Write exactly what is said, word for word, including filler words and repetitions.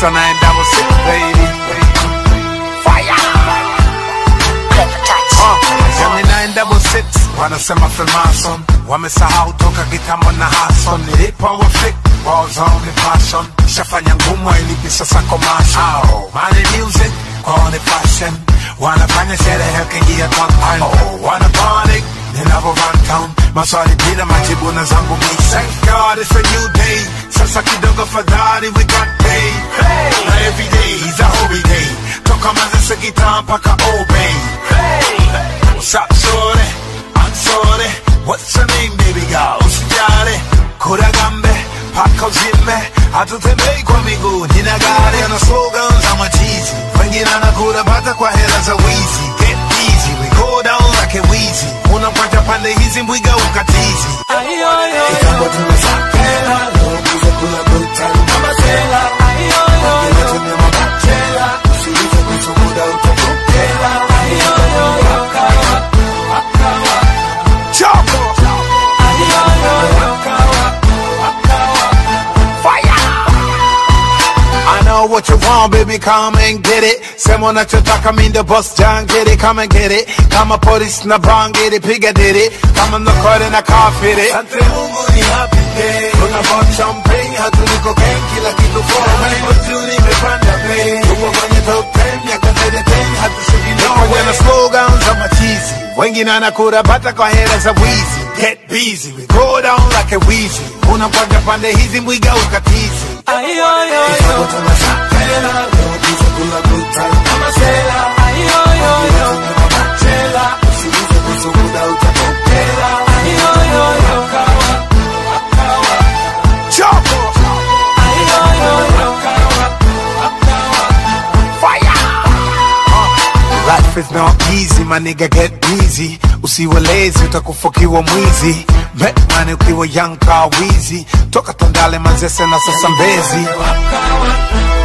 It's a nine double six, baby. Fire! Uh, Young nine double six, wanasema Freemason. Wamesahau toka kitambo na Hasson. Nilipo wa flick, balls on the passion. Shafanya ngumu ilipi sasa commercial. Money music, on the fashion. Wanafanya sherehe kingia top oh, wanna panic, ninavo run town. Maswali bila majibu na zangu mi. Thank God it's a new day. Sasa kidogo fadhali we got paid. Hey, now every day is a holy day. Toka manzese guitar mpaka obey. Hey, what's up shorty? I'm sorry. What's your name baby girl? Usijare, kuragambe, paka uzime. Hatutembei kwa miguu, nina gari na slogans ama cheesy. Wengine anakula bata kwa hela za wizi. Get easy, we go down like a wheezy. Unapacha pande hizi mbwiga ukatizi. Ayo ayo kitambo tumesakela, leo kuja kula good time kama sela. Ayo ayo ayo tumia mabachela, usiweze kusukuda utokopela. Ayo ayo wakawa, wakawa Choco. Ayo ayo wakawa, wakawa Fire. I know what you want, baby, come and get it. Sema unachotaka mimi ndo boss John, get it, come and get it. Kama police na bang, get it, piga did it. Kama mnakore na kafiri it. Sante Mungu ni happy day. Tuna pop champagne, hatuliko gang, kila kitu for me. Mutuni mepanda play. Tuko kwenye top ten, ya katede ten, hatusiki no way. Wena slogans ama cheesy. Wengine anakura bata kwa hela za wizi. Get busy, we go down like a wheezy. Unapaga pande hizi mbwiga ukatizi. Ayo ayo ayo kitambo tunasakela, leo kuja kula good time kama sela. Ayo ayo ayo mabachela, usiweze kusukuda utokopela. Ayo ayo ayo wakawa, wakawa Choco. Ayo ayo ayo wakawa, wakawa Fire. uh, Life is not easy, my nigga, get busy. Usiwe lazy, utakufukiwa mwizi. Make money ukiwa young car wheezy. Toka Tandale manzese na sasa Mbezi.